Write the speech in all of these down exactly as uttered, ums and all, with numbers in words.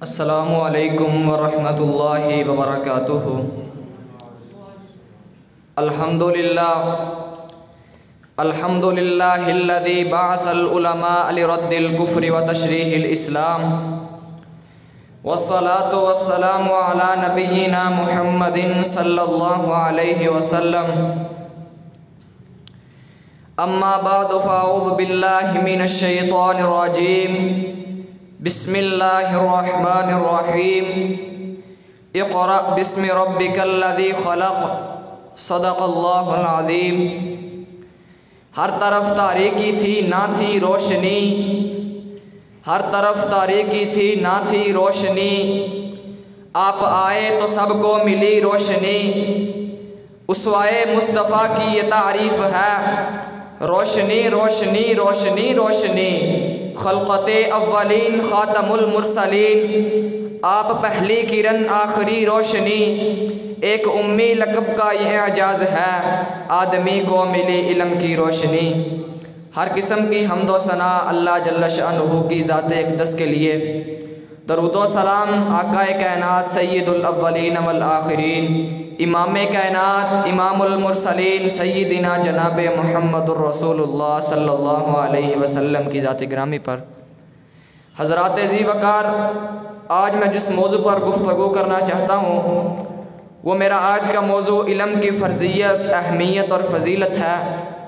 अस्सलामु अलैकुम वरहमतुल्लाहि वबरकातुहु। अल्हम्दुलिल्लाह अल्हम्दुलिल्लाहिल्लज़ी बअसल उलमा लिरद्दिल कुफ्रि व तशरीहिल इस्लाम वस्सलातु वस्सलामु अला नबिय्यिना मुहम्मदिन सल्लल्लाहु अलैहि वसल्लम। अम्मा बअदु फ़अऊज़ु बिल्लाहि मिनश शैतानिर रजीम। बिस्मिल्लाहिर्रहमानिर्रहीम। इक़रा बिस्मि रब्बिकल्लज़ी ख़लक़। सदक़ल्लाहुल अज़ीम। हर तरफ तारीकी थी ना थी रोशनी, हर तरफ तारीकी थी ना थी रोशनी, आप आए तो सबको मिली रोशनी। उसवाए मुस्तफ़ा की ये तारीफ़ है, रोशनी रोशनी रोशनी रोशनी। खल्क़ते अव्वलीन ख़ातमुल मुरसलीन, आप पहली किरण आखिरी रोशनी। एक उम्मी लक़ब का यह एजाज़ है, आदमी को मिली इल्म की रोशनी। हर किस्म की हम्द व सना अल्लाह जल्ल शानुहु की ज़ात अक़दस के लिए। दरूद व सलाम आक़ाए कायनात सय्यदुल अव्वलीन वल आखिरीन, इमाम कायनात इमामुल मुरसलीन सय्यदिना जनाब मुहम्मदुर रसूलुल्लाह सल्लल्लाहु अलैहि वसल्लम की ज़ात ग्रामी पर। हज़रात ज़ी वक़ार, आज मैं जिस मौजू पर गुफ्तगू करना चाहता हूँ वो मेरा आज का मौजू इल्म की फ़र्ज़ियत, अहमियत और फ़जीलत है।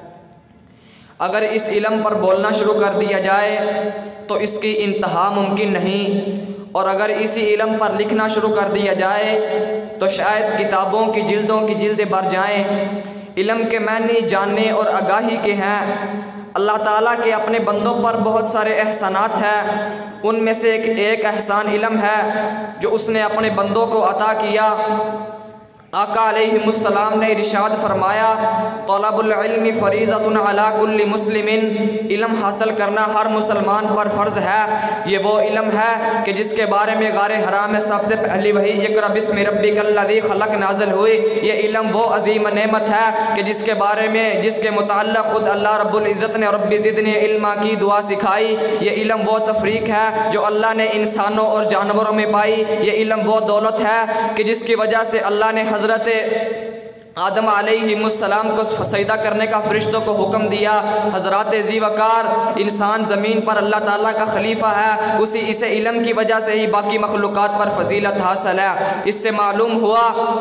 अगर इस इल्म पर बोलना शुरू कर दिया जाए तो इसकी इंतहा मुमकिन नहीं, और अगर इसी इल्म पर लिखना शुरू कर दिया जाए तो शायद किताबों की जिल्दों की जिल्दें भर जाएँ। इल्म के मानी जानने और आगाही के हैं। अल्लाह ताला के अपने बंदों पर बहुत सारे एहसानात हैं, उनमें से एक एक एहसान इल्म है जो उसने अपने बंदों को अता किया। आका अलैहिमुस्सलाम ने इरशाद फरमाया, तलबुल इल्मी फरीज़तुन अला कुल्ली मुस्लिमिन, इल्म हासिल करना हर मुसलमान पर फ़र्ज़ है। ये वो इल्म है कि जिसके बारे में गारे हराम में सबसे पहली वही इक़रा बिस्मि रब्बिकल्लज़ी ख़लक़ नाज़िल हुई। ये इल्म वो अज़ीम नेमत है कि जिसके बारे में जिसके मुताल्लिक़ ख़ुद अल्लाह रब्बुल इज़्ज़त ने रब्बि ज़िदनी इल्मा की दुआ सिखाई। ये इल्म वो तफ़रीक़ है जो अल्लाह ने इंसानों और जानवरों में पाई। ये इल्म वो दौलत है कि जिसकी वजह से अल्लाह ने हज़रत आदम अलैहिमुस्सलाम को सजदा करने का फरिश्तों को हुक्म दिया। हज़रात ज़ी वक़ार, इंसान ज़मीन पर अल्लाह ताला का खलीफा है, उसी इसे इल्म की वजह से ही बाकी मखलूक़ात पर फजीलत हासिल है। इससे मालूम हुआ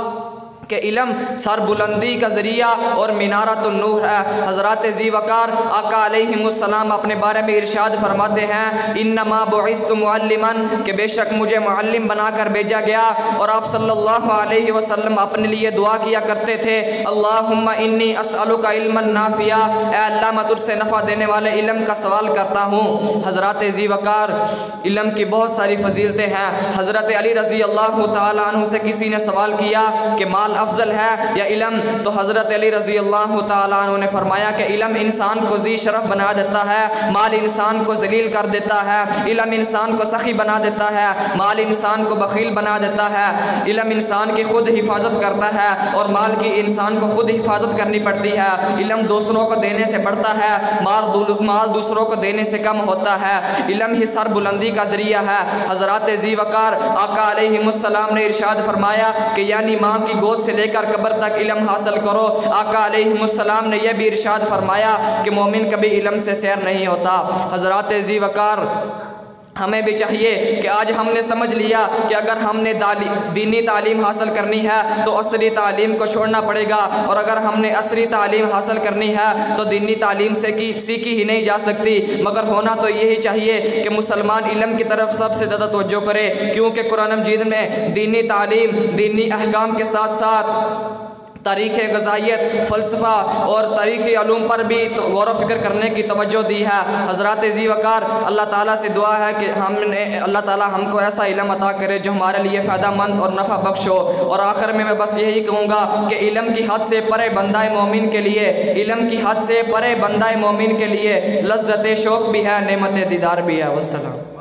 कि इल्म सरबुलंदी का ज़रिया और मिनारतुन नूर है। हज़रात ज़ी वक़ार, आका अलैहिमुस्सलाम अपने बारे में इरशाद फरमाते हैं, इन्नमा बुइस्तु मुअल्लिमन, कि बेशक मुझे मुअल्लिम बनाकर भेजा गया। और आप सल्लल्लाहु अलैहि वसल्लम अपने लिए दुआ किया करते थे, अल्लाहुम्मा इन्नी अस्अलुका इल्मन नाफिया, ऐ अल्लाह मैं तुझसे नफ़ा देने वाले इल्म का सवाल करता हूँ। हज़रात ज़ी वक़ार, इल्म की बहुत सारी फजीलतें हैं। हज़रत अली रज़ी अल्लाह तआला अन्हु से किसी ने सवाल किया कि माल अफजल है या इल्म, तो हज़रत अली रज़ी अल्लाह तआला अन्हु ने फरमाया कि इल्म इंसान को ज़ी शरफ बना देता है, माल इंसान को जलील कर देता है। इल्म इंसान को सखी बना देता है, माल इंसान को बखील बना देता है। इल्म इंसान की खुद हिफाजत करता है और माल की इंसान को खुद हिफाजत करनी पड़ती है। इल्म दूसरों को देने से बढ़ता है, माल माल दूसरों को देने से कम होता है। इल्म ही सर बुलंदी का ज़रिया है। हज़रात ज़ी वक़ार, आका अलैहिमुस्सलाम ने इरशाद फरमाया कि यानी माँ की गोद से लेकर कब्र तक इल्म हासिल करो। आका अलैहिमुस्सलाम ने यह भी इरशाद फरमाया कि मोमिन कभी इल्म से सैर नहीं होता। हज़रात ज़ी वक़ार, हमें भी चाहिए कि आज हमने समझ लिया कि अगर हमने दीनी तालीम हासिल करनी है तो असली तालीम को छोड़ना पड़ेगा, और अगर हमने असली तालीम हासिल करनी है तो दीनी तालीम से की सीखी ही नहीं जा सकती। मगर होना तो यही चाहिए कि मुसलमान इल्म की तरफ सबसे ज़्यादा तवज्जो करे, क्योंकि कुरान मजीद में दीनी तालीम, दीनी अहकाम के साथ साथ तारीख़ ग़ज़ाइयत, फ़लसफ़ा और तारीख़ी अलूम पर भी तो गौर व फ़िक्र करने की तवज्जो दी है। हज़रात ज़ी वक़ार, अल्लाह ताला से दुआ है कि हमने अल्लाह ताला हमको ऐसा इल्म अता करे जो हमारे लिए फ़ायदामंद और नफ़ा बख्श हो। और आखिर में मैं बस यही कहूँगा कि इल्म की हद से परे बंदाए मोमिन के लिए, इल्म की हद से परे बंदाए मोमिन के लिए लज़्ज़त शौक़ भी है, नेमत दीदार भी है। वस्सलाम।